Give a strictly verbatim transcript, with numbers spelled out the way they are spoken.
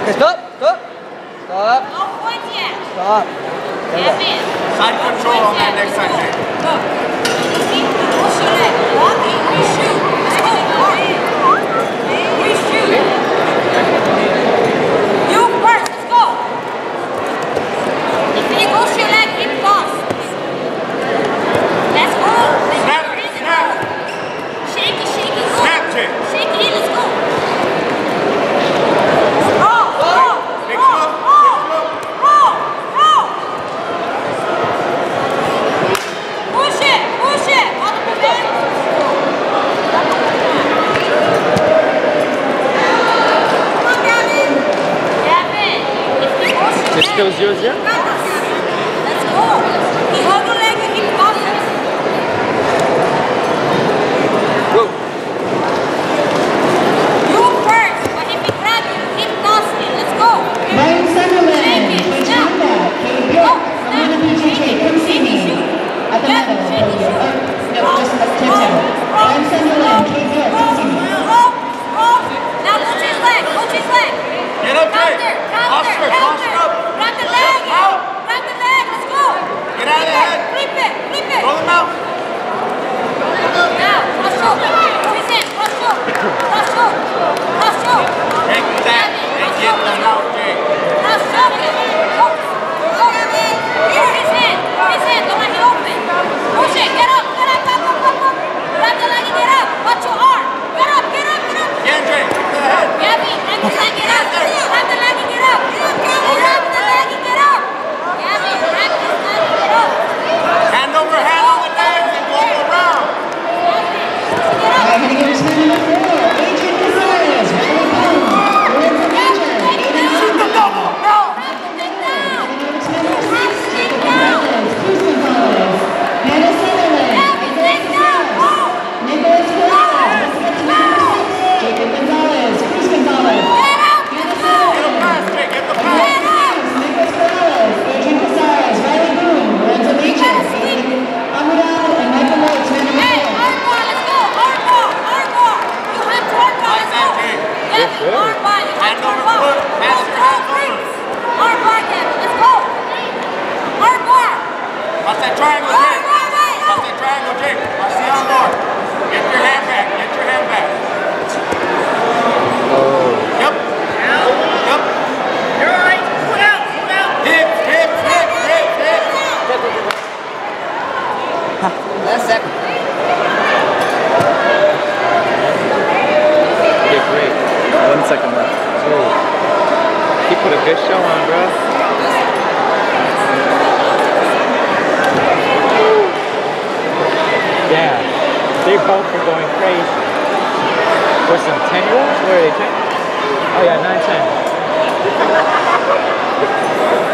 Okay, stop, stop. Stop. Stop. Side control on that next side kick. You first, let's go. If he goes your leg, hip toss. Let's go. Snap it, snap. Shake it, shake it, go. Snap kick. Shake it, let's go. Roll, roll, Big roll, slow, roll, roll, roll. Push it, push it. On the prevent. Come on, Gavin. Gavin, if he goes your It's still zero zero? let's go. He hold the leg and he tosses. Whoa. You first, but if he grab you, he toss it. Let's go. Ryan Sunderland, Shake it. Kate Snap. Honda, Kate Go. Bjork, Snap. Amanda B J J, Shake it. come see Shake me. it, shoot. At the Yeah, medal. shake it, shoot. Oh, no, just up tiptoe. Ryan Sunderland, Kate Bjork, come see me. Roll, roll. Now coach his leg, coach his leg. Get up there. Counter, counter, Posture, counter. posture up. Grab the leg. Out. Grab the leg, let's go. Get out of the head. Flip it, flip it. Roll him out. Now, cross choke. Squeeze in, cross choke. Cross choke. Cross choke. Take that and get them out, Jake. Cross choke it. Go. Go. Here his hand. His hand, don't let him open. Push it, get up, get up, up, up, up, up. Grab the leg and get up. Watch your arm. Get up, get up, get up. Yeah, Jake, get to the head. Gabby, grab the leg, get up. Grab the leg and get up. Grab the leg and get up. Gabby, grab this leg and get up. Hand over hand on the legs and go around. Get up. All right, gonna give us man number four, Adrian Casares, Riley Boone, Lorenzo Major, Aiden Shoot the double. No. Grab the leg down. Gonna give us man number six, Jacob Gonzalez, Cruz Gonzalez, Hannah Sutherland, Isaiah Casares, Nicholas Perez, let's get to number six, Jacob Gonzalez, Cruz Gonzalez, Get up. Hannah Get the Sutherland, pass, Jake, get the Isaiah pass. Casares, Nicholas Perez, Adrian Casares, Riley Boone, Lorenzo Major, Aiden Amadal, and Michael Lloyd, man number Hey, four. arm bar, let's go. Arm bar, arm bar. You have to arm bar, Like let's that, go. Jake. Gabby, arm bar, you have Hand to arm over bar. foot. Pass your hands over. Arm bar, Gabby, let's go. Arm bar. Watch that triangle, Right, Jake. right, right. Watch that triangle, Jake. Watch the arm bar. Get your hand back. Get your hand back. Yep. Yep. You're all right. Put out. Put out. Hips, hips, hips, hips, hips. Last second. Yeah, great. One second left. Oh. He put a good show on, bro. Yeah. They both were going crazy. For some ten year olds? Where are they ten? Oh yeah, nine ten.